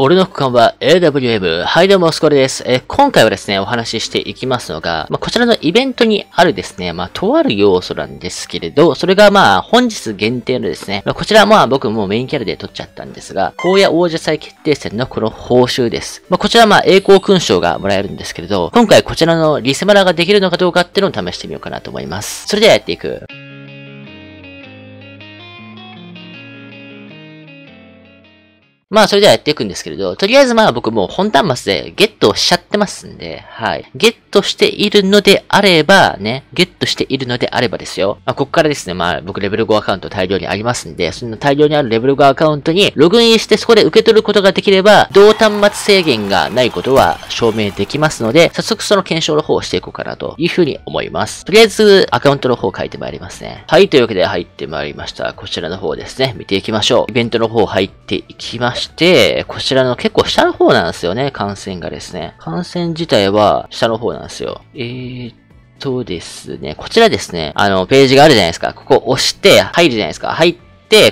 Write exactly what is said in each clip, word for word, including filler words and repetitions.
俺の区間は エーダブリューエム。はい、どうも、スコレです。えー、今回はですね、お話ししていきますのが、まあ、こちらのイベントにあるですね、まあ、とある要素なんですけれど、それがまあ、本日限定のですね、まあ、こちらはまあ、僕もメインキャラで取っちゃったんですが、荒野王者祭決定戦のこの報酬です。まあ、こちらはまあ、栄光勲章がもらえるんですけれど、今回こちらのリセマラができるのかどうかっていうのを試してみようかなと思います。それではやっていく。まあ、それではやっていくんですけれど、とりあえずまあ僕もう本端末でゲットしちゃってますんで、はい。ゲットしているのであれば、ね、ゲットしているのであればですよ。まあ、ここからですね、まあ僕レベルごアカウント大量にありますんで、その大量にあるレベルごアカウントにログインしてそこで受け取ることができれば、同端末制限がないことは証明できますので、早速その検証の方をしていこうかなというふうに思います。とりあえずアカウントの方を書いてまいりますね。はい、というわけで入ってまいりました。こちらの方ですね、見ていきましょう。イベントの方入っていきまして、こちらの結構下の方なんですよね、観戦がですね。観戦自体は下の方なんですよ。えーっとですね、こちらですね、あの、ページがあるじゃないですか。ここ押して入るじゃないですか。入って、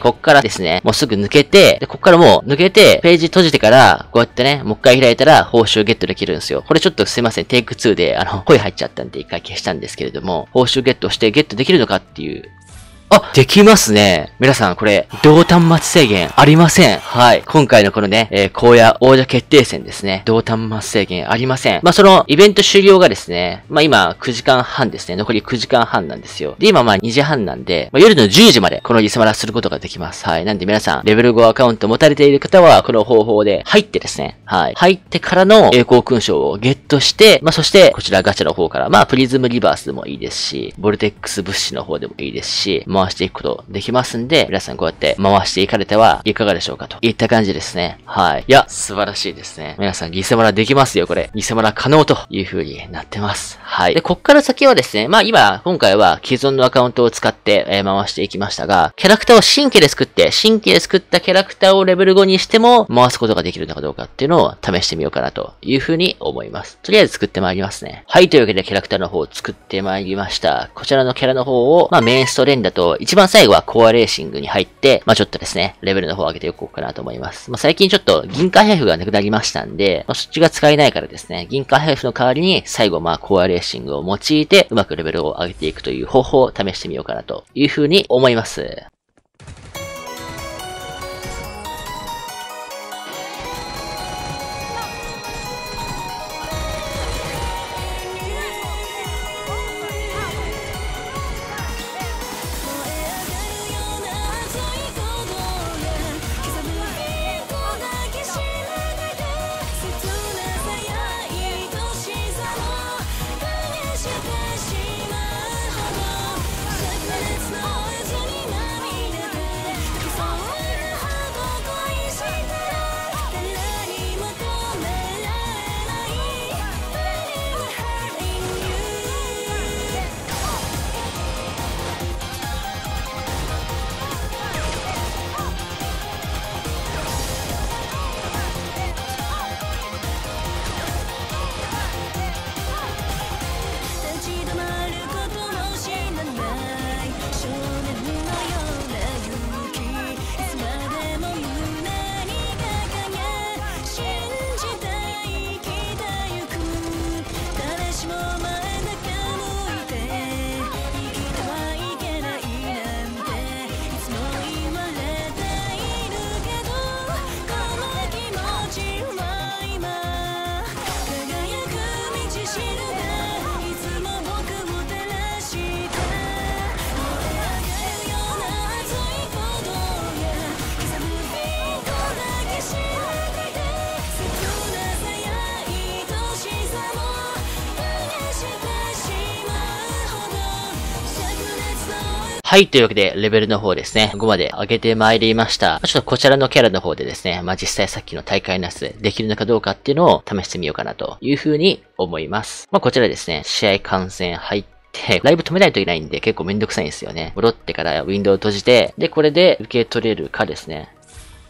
こっからですね、もうすぐ抜けて、で、こっからもう抜けて、ページ閉じてから、こうやってね、もう一回開いたら報酬ゲットできるんですよ。これちょっとすいません、テイクツーで、あの、声入っちゃったんで一回消したんですけれども、報酬ゲットしてゲットできるのかっていう、あ、できますね。皆さん、これ、同端末制限ありません。はい。今回のこのね、えー、荒野王者決定戦ですね。同端末制限ありません。まあ、その、イベント終了がですね、まあ、今、くじかんはんですね。残りくじかんはんなんですよ。で、今、まあ、にじはんなんで、まあ、夜のじゅうじまで、このリセマラすることができます。はい。なんで皆さん、レベルごアカウント持たれている方は、この方法で入ってですね、はい。入ってからの栄光勲章をゲットして、まあ、そして、こちらガチャの方から、まあ、プリズムリバースでもいいですし、ボルテックス物資の方でもいいですし、回していくことできますんで、皆さんこうやって回していかれてはいかがでしょうかといった感じですね。はい。いや、素晴らしいですね。皆さんリセマラできますよ、これ。リセマラ可能という風になってます。はい。で、こっから先はですね、まあ今、今回は既存のアカウントを使って、えー、回していきましたが、キャラクターを新規で作って、新規で作ったキャラクターをレベルごにしても回すことができるのかどうかっていうのを試してみようかなという風に思います。とりあえず作ってまいりますね。はい。というわけでキャラクターの方を作ってまいりました。こちらのキャラの方を、まあメインストレンだと、一番最後はコアレーシングに入って、まあちょっとですね、レベルの方を上げていこうかなと思います。まあ最近ちょっと銀貨配布がなくなりましたんで、まあ、そっちが使えないからですね、銀貨配布の代わりに最後まあコアレーシングを用いて、うまくレベルを上げていくという方法を試してみようかなというふうに思います。はい、というわけで、レベルの方ですね、ごまで上げてまいりました。ちょっとこちらのキャラの方でですね、まあ、実際さっきの大会のやつでできるのかどうかっていうのを試してみようかなというふうに思います。まあ、こちらですね、試合観戦入って、ライブ止めないといけないんで結構めんどくさいんですよね。戻ってからウィンドウを閉じて、で、これで受け取れるかですね。お、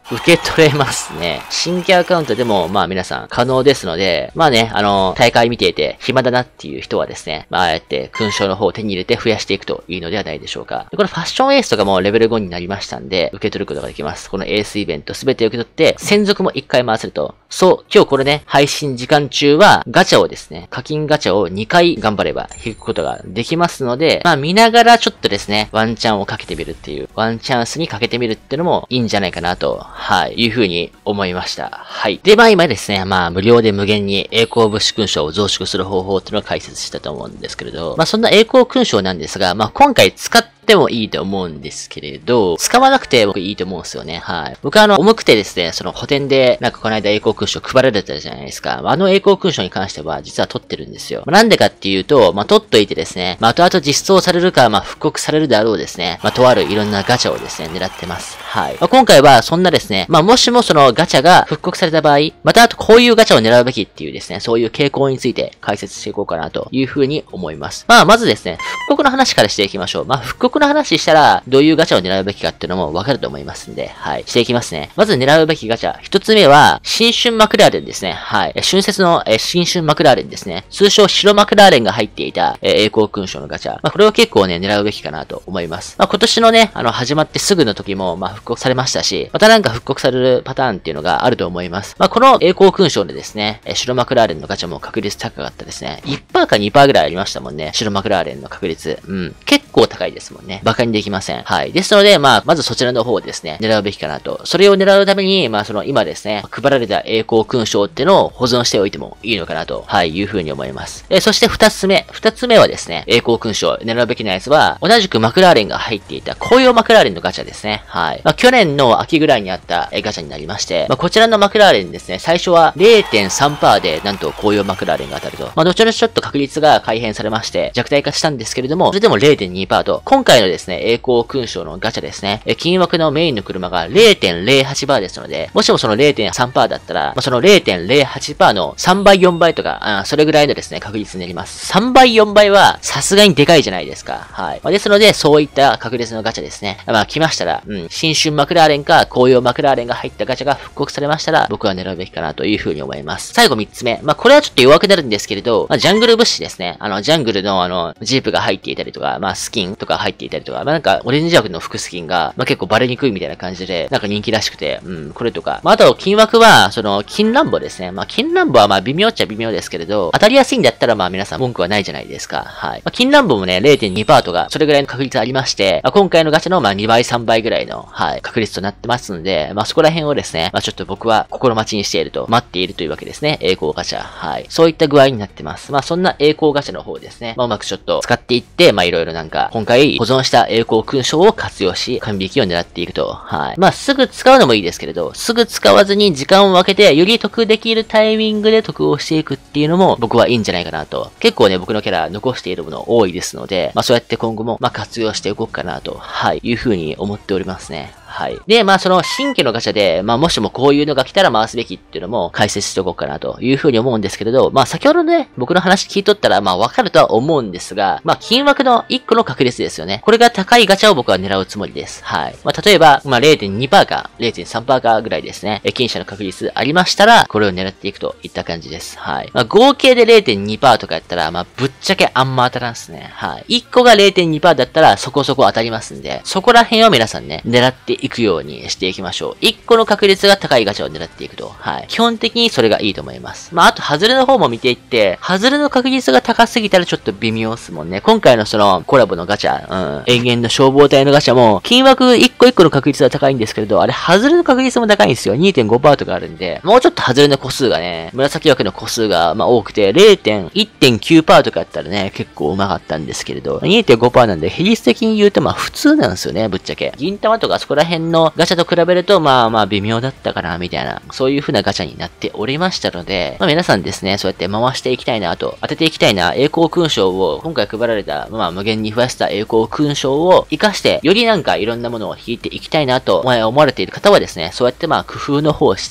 受け取れますね。新規アカウントでも、まあ皆さん可能ですので、まあね、あの、大会見ていて暇だなっていう人はですね、まあああやって勲章の方を手に入れて増やしていくといいのではないでしょうか。でこのファッションエースとかもレベルごになりましたんで、受け取ることができます。このエースイベントすべて受け取って、専属もいっかい回せると。そう、今日これね、配信時間中はガチャをですね、課金ガチャをにかい頑張れば引くことができますので、まあ見ながらちょっとですね、ワンチャンをかけてみるっていう、ワンチャンスにかけてみるっていうのもいいんじゃないかなと、はい、いうふうに思いました。はい。で、まあ今ですね、まあ無料で無限に栄光物資勲章を増殖する方法っていうのを解説したと思うんですけれど、まあそんな栄光勲章なんですが、まあ今回使ってでもいいと思うんですけれど、使わなくて僕いいと思うんですよね。はい。僕はあの、重くてですね、その補填で、なんかこの間栄光勲章配られたじゃないですか。あの栄光勲章に関しては実は取ってるんですよ。まあ、なんでかっていうと、まあ、取っといてですね、まあ、後々実装されるか、まあ、復刻されるであろうですね。まあ、とあるいろんなガチャをですね、狙ってます。はい。まあ、今回はそんなですね、まあ、もしもそのガチャが復刻された場合、またあとこういうガチャを狙うべきっていうですね、そういう傾向について解説していこうかなというふうに思います。まあ、まずですね、復刻の話からしていきましょう。まあ、復刻の話したら、どういうガチャを狙うべきかっていうのもわかると思いますんで、はい。していきますね。まず狙うべきガチャ。一つ目は、新春マクラーレンですね。はい。春節の、え新春マクラーレンですね。通称白マクラーレンが入っていた、え栄光勲章のガチャ。まあ、これを結構ね、狙うべきかなと思います。まあ、今年のね、あの、始まってすぐの時も、まあ、復刻されましたし、またなんか復刻されるパターンっていうのがあると思います。まあ、この栄光勲章でですね、え白マクラーレンのガチャも確率高かったですね。いちパーセントか にパーセント ぐらいありましたもんね。白マクラーレンの確率。うん。結構高いですもんね。馬鹿にできません。はい。ですので、で、まあ、まずそちらの方をですね、狙うべきかなと。それを狙うために、まあ、その今ですね、配られた栄光勲章っていうのを保存しておいてもいいのかなと、はい、いうふうに思います。え、そして二つ目。二つ目はですね、栄光勲章、狙うべきなやつは、同じくマクラーレンが入っていた紅葉マクラーレンのガチャですね。はい。まあ、去年の秋ぐらいにあったガチャになりまして、まあ、こちらのマクラーレンですね、最初は れいてんさんパーセント で、なんと紅葉マクラーレンが当たると。まあ、後々ちょっと確率が改変されまして、弱体化したんですけれども、それでも れいてんにパーセント。今回のですね、栄光勲章のガチャですね、え金枠のメインの車が れいてんれいはちパーセント ですので、もしもその れいてんさんパーセント だったら、まあ、その れいてんれいはちパーセント のさんばいよんばいとか、あそれぐらいのですね、確率になります。さんばいよんばいは、さすがにでかいじゃないですか。はい。まあ、ですので、そういった確率のガチャですね。まあ、来ましたら、うん、新春マクラーレンか、紅葉マクラーレンが入ったガチャが復刻されましたら、僕は狙うべきかなというふうに思います。最後みっつめ。まあ、これはちょっと弱くなるんですけれど、まあ、ジャングル物資ですね。あの、ジャングルのあの、ジープが入っていたりとか、まあ、スキンとか入っていたりとか、まあ、なんか、オレンジ枠の服スキンが、まあ、結構バレにくいみたいな感じで、なんか人気らしくて、うん、これとか。まあ、あと、金枠は、その、金ランボですね。まあ、金ランボはまあ、微妙っちゃ微妙ですけれど、当たりやすいんだったらまあ、皆さん文句はないじゃないですか。はい。まあ、金ランボもね、れいてんにパーセント が、それぐらいの確率ありまして、まあ、今回のガチャのまあ、にばいさんばいぐらいの、はい、確率となってますので、まあ、そこら辺をですね、まあ、ちょっと僕は心待ちにしていると、待っているというわけですね。栄光ガチャ。はい。そういった具合になってます。まあ、そんな栄光ガチャの方ですね。まあ、うまくちょっと使っていって、まあ、いろいろなんか、今回保存した栄光勲章を活用し、完璧を狙っていくと。はい。まあ、すぐ使うのもいいですけれど、すぐ使わずに時間を分けて、より得できるタイミングで得をしていくっていうのも、僕はいいんじゃないかなと。結構ね、僕のキャラ残しているもの多いですので、まあ、そうやって今後も、まあ、活用していこうかなと、はい、いうふうに思っておりますね。はい。で、まあその新規のガチャで、まあもしもこういうのが来たら回すべきっていうのも解説しておこうかなというふうに思うんですけれど、まあ先ほどね、僕の話聞いとったらまあわかるとは思うんですが、まあ金枠のいっこの確率ですよね。これが高いガチャを僕は狙うつもりです。はい。まあ例えば、まあ れいてんにパーセント か れいてんさんパーセント かぐらいですね。金車の確率ありましたら、これを狙っていくといった感じです。はい。まあ合計で れいてんにパーセント とかやったら、まあぶっちゃけあんま当たらんすね。はい。いっこが れいてんにパーセント だったらそこそこ当たりますんで、そこら辺を皆さんね、狙っていくようにしていきましょう。いっこの確率が高いガチャを狙っていくと。はい。基本的にそれがいいと思います。まあ、あと、外れの方も見ていって、外れの確率が高すぎたらちょっと微妙っすもんね。今回のその、コラボのガチャ、うん、永遠の消防隊のガチャも、金枠いっこいっこの確率は高いんですけれど、あれ、外れの確率も高いんですよ。にてんごパーセント とかあるんで、もうちょっと外れの個数がね、紫枠の個数が、まあ、多くて、れいてんいってんきゅうパーセント とかやったらね、結構うまかったんですけれど、にてんごパーセント なんで、比率的に言うと、まあ、普通なんですよね、ぶっちゃけ。銀玉とかそこら辺のガチャと比べると、まあまあ微妙だったかな、みたいな、そういう風なガチャになっておりましたので、まあ皆さんですね、そうやって回していきたいなと、当てていきたいな、栄光勲章を、今回配られた、まあ無限に増やした栄光勲章を活かして、よりなんかいろんなものを引いていきたいなと思われている方はですね、そうやってまあ工夫の方をしていって、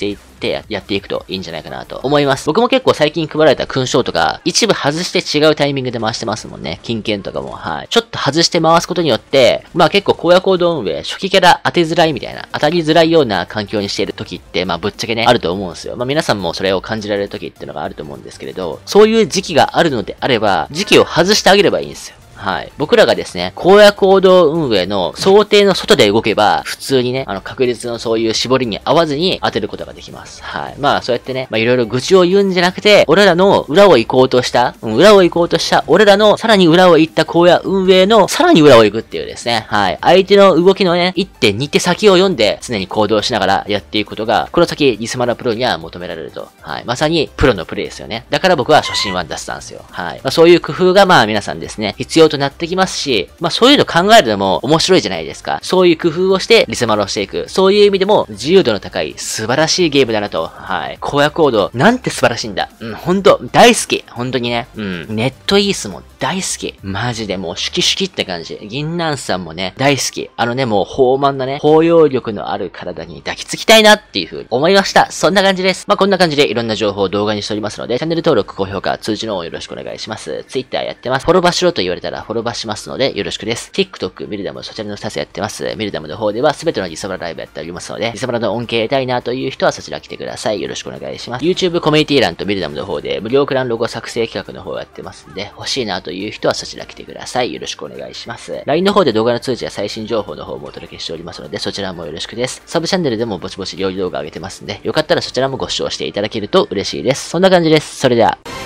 てやっていくといいんじゃないかなと思います。僕も結構最近配られた勲章とか、一部外して違うタイミングで回してますもんね。金券とかも。はい。ちょっと外して回すことによって、まあ結構荒野行動運営、初期キャラ当てづらいみたいな、当たりづらいような環境にしている時って、まあぶっちゃけね、あると思うんですよ。まあ皆さんもそれを感じられる時っていうのがあると思うんですけれど、そういう時期があるのであれば、時期を外してあげればいいんですよ。はい。僕らがですね、荒野行動運営の想定の外で動けば、普通にね、あの、確率のそういう絞りに合わずに当てることができます。はい。まあ、そうやってね、まあ、いろいろ愚痴を言うんじゃなくて、俺らの裏を行こうとした、うん、裏を行こうとした、俺らのさらに裏を行った荒野運営のさらに裏を行くっていうですね、はい。相手の動きのね、いってん、にて先を読んで、常に行動しながらやっていくことが、この先、リスマラプロには求められると。はい。まさに、プロのプレイですよね。だから僕は初心は出したんですよ。はい。まあ、そういう工夫がまあ皆さんですね、必要となってきますし、まあそういうの考えるのも面白いじゃないですか。そういう工夫をしてリセマラをしていく。そういう意味でも自由度の高い素晴らしいゲームだなと。はい。荒野行動、なんて素晴らしいんだ。うん、ほんと、大好き。本当にね。うん。ネットイースも大好き。マジでもうシュキシュキって感じ。銀杏さんもね、大好き。あのね、もう豊満なね、包容力のある体に抱きつきたいなっていう風に思いました。そんな感じです。まあこんな感じでいろんな情報を動画にしておりますので、チャンネル登録、高評価、通知の方よろしくお願いします。Twitter やってます。フォローバーしろと言われたらフォローバーしますので、よろしくです。TikTok、ミルダム、そちらのふたつやってます。ミルダムの方では全てのリサバラライブやっておりますので、リサバラの恩恵得たいなという人はそちら来てください。よろしくお願いします。YouTube コミュニティ欄とミルダムの方で無料クランロゴ作成企画の方やってますんで、欲しいなという人はそちら来てください。よろしくお願いします。ライン の方で動画の通知や最新情報の方もお届けしておりますので、そちらもよろしくです。サブチャンネルでもぼちぼち料理動画上げてますんで、よかったらそちらもご視聴していただけると嬉しいです。そんな感じです。それでは。